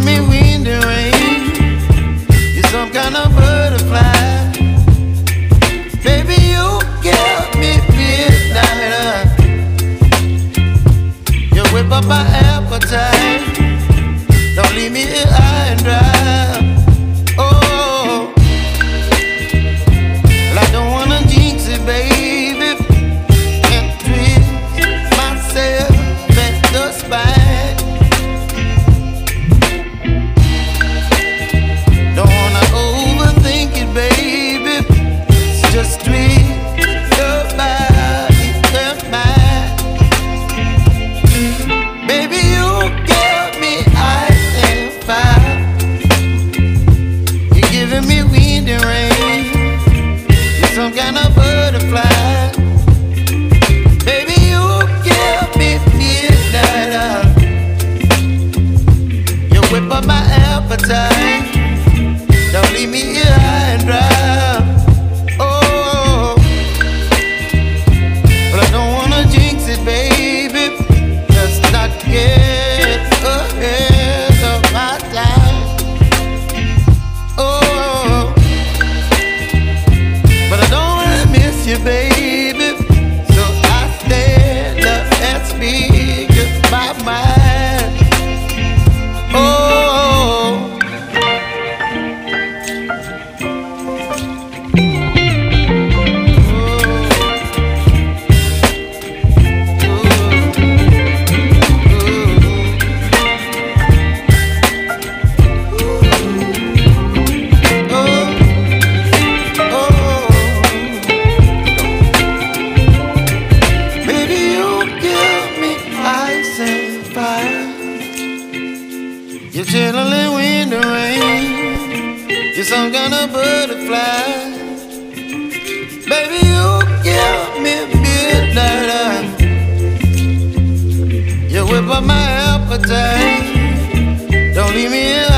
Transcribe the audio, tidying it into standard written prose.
giving me wind and rain. You're some kind of butterfly. Baby, you give me midnight. You whip up my appetite. Don't leave me here high and dry. Oh, well, I don't wanna jinx it, baby, and twist myself at the spine. Don't wanna overthink it, baby. It's just twist your body and mine. Baby, you give me ice and fire. You're giving me wind and rain. You're some kind of butterfly. Baby, you give me midnight. You whip up my appetite. Don't leave me here high and dry. Oh, but I don't wanna jinx it, baby. Let's not get ahead of my time. Oh, but I don't wanna miss you, baby. So I stand up and speak my mind. Oh. Baby, you give me ice and fire. You're chilling wind and rain. You're some kind of butterfly. Baby, you give me midnight. You whip up my appetite. Don't leave me here